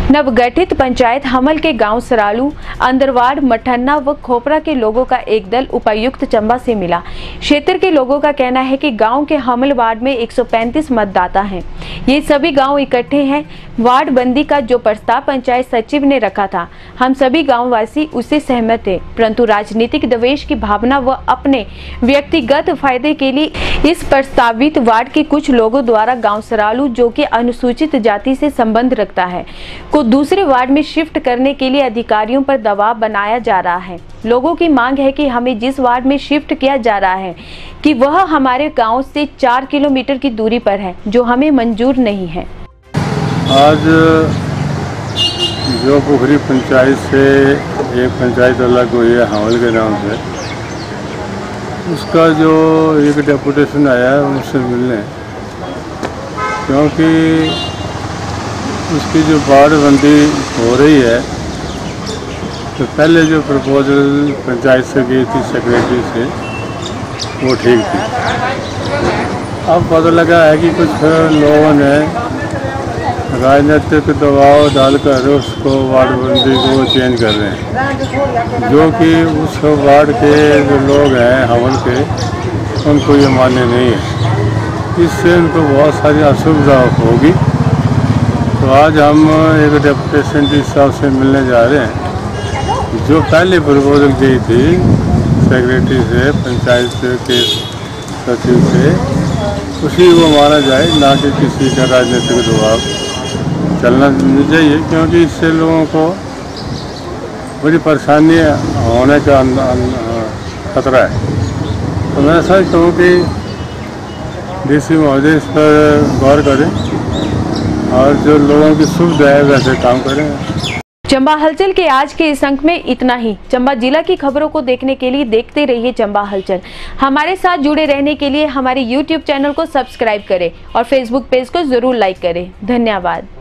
नवगठित पंचायत हमल के गांव सरालू, अंदरवाड़, मठन्ना व खोपरा के लोगों का एक दल उपायुक्त चंबा से मिला। क्षेत्र के लोगों का कहना है कि गांव के हमल वार्ड में 135 मतदाता हैं। ये सभी गांव इकट्ठे हैं। वार्ड बंदी का जो प्रस्ताव पंचायत सचिव ने रखा था, हम सभी गांववासी उससे सहमत थे, परंतु राजनीतिक दवेश की भावना व अपने व्यक्तिगत फायदे के लिए इस प्रस्तावित वार्ड के कुछ लोगों द्वारा गाँव सरालू, जो कि अनुसूचित जाति से संबंध रखता है, को दूसरे वार्ड में शिफ्ट करने के लिए अधिकारियों पर दबाव बनाया जा रहा है। लोगों की मांग है कि हमें जिस वार्ड में शिफ्ट किया जा रहा है कि वह हमारे गांव से 4 किलोमीटर की दूरी पर है, जो हमें मंजूर नहीं है। आज जो पोखरी पंचायत से एक पंचायत अलग हुई है हमल के नाम से, उसका जो एक डेपुटेशन आया है उनसे मिलने, क्योंकि उसकी जो वार्ड बंदी हो रही है, तो पहले जो प्रपोजल पंचायत से गई थी सेक्रेटरी से, वो ठीक थी। अब पता लगा है कि कुछ लोगों ने राजनीतिक दबाव डालकर उसको वार्ड बंदी को चेंज कर रहे हैं, जो कि उस वार्ड के जो लोग हैं हमल के, उनको ये मान्य नहीं है। इससे उनको बहुत सारी असुविधा होगी। तो आज हम एक डेपुटेशन डी साहब से मिलने जा रहे हैं। जो पहले प्रपोजल की थी सेक्रेटरी से, पंचायत के सचिव से, उसी को माना जाए, ना कि किसी का राजनीतिक दबाव चलना नहीं चाहिए, क्योंकि इससे लोगों को बड़ी परेशानी होने का खतरा है। तो मैं समझता हूँ कि डीसी महोदय इस पर गौर करें और जो लोगों की सुविधा है वैसे काम करें। चंबा हलचल के आज के इस अंक में इतना ही। चंबा जिला की खबरों को देखने के लिए देखते रहिए चंबा हलचल। हमारे साथ जुड़े रहने के लिए हमारे YouTube चैनल को सब्सक्राइब करें और Facebook पेज को जरूर लाइक करें। धन्यवाद।